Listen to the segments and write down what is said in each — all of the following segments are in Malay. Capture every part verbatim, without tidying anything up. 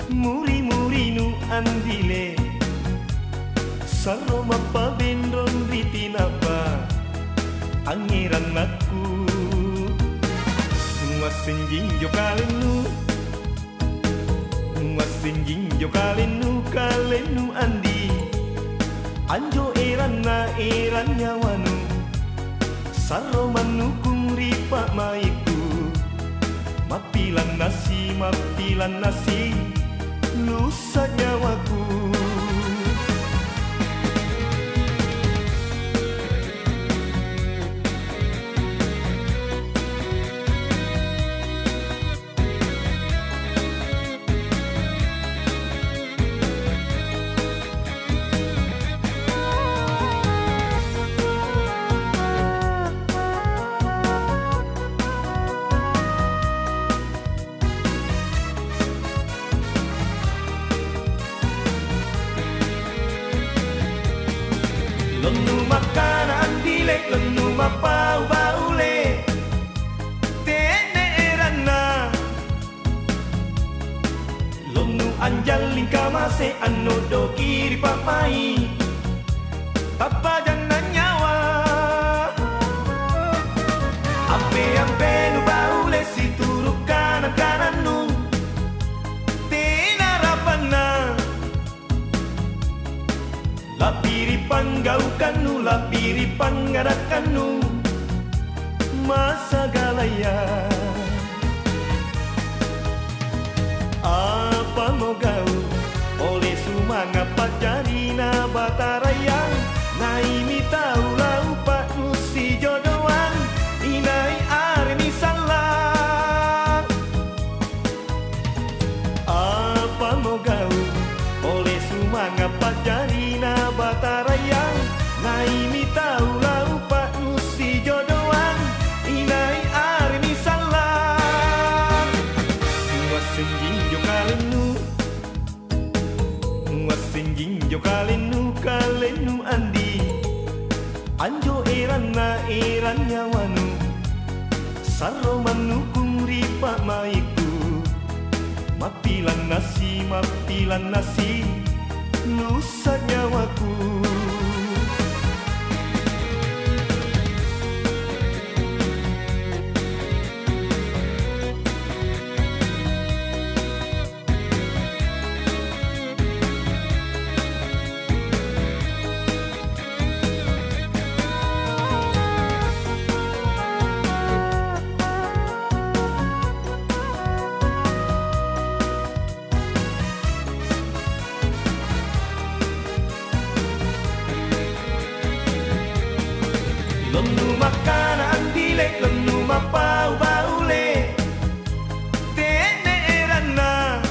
muri-muri nu andile sarro mappa bendron ritinapa angiran aku wasinjing jo kalenu wasinjing jo kalenu kalenu andi anjo eranna eran nyawanu sarro manukung ripa maiku mapilan nasi mapilan nasi lusa nyawaku. Lenu makanan dilek, lenu mapau baule tene erana lenu anjal lingkamase anodo kiri papai papa jangan nyawa ampe ampe nu baule si turuk kanan kanan nu tena rapana lapiri panggaukannu, lapiri panggarakannu masa galaya. Apa mau gau oleh sumanga pajarina bataraya naimi tahu lau pak nusi jodohan inai armi salah. Apa mau gau oleh sumanga pajarina bataraya naimi tahu lau pak nusi jodohan inai armi salah. Wasinjing jo kalenu wasinjing jo kalenu kalenu andi anjo eranna eran nyawanu sarro manukung ripa maiku mapilan nasi mapilan nasi lusa nyawaku. Lenu makanan dilek, lenu mapau baule tene erana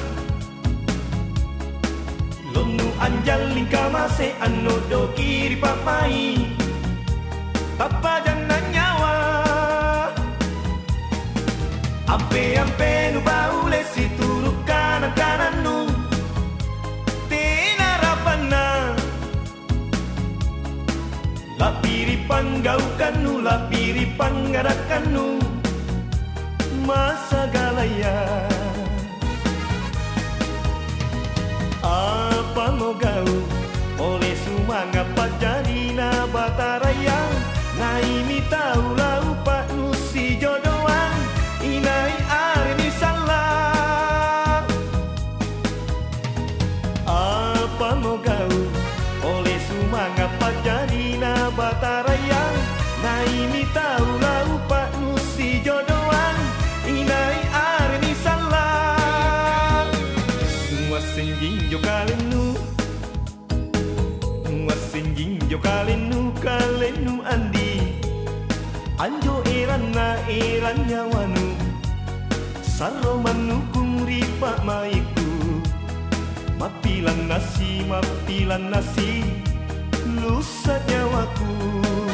lenu anjal lingkamase anodo kiri papai papa jangan nyawa ampe ampe nu baule si turuk kanan kanan nu tena rapana lapiri panggaukannu, lapiri panggarakannu masa galaya. Apa mau gau oleh sumanga pajarina bataraya naimi tahu lau pak nusi jodohan inai armi salah. Apa mau gau oleh sumanga pajarina bataraya naimi tahu lau pak nusi jodohan inai armi salah. Wasinjing jo kalenu wasinjing jo kalenu kalenu andi anjo eranna eran nyawanu sarro manukung ripa maiku mapilan nasi mapilan nasi lusa nyawaku.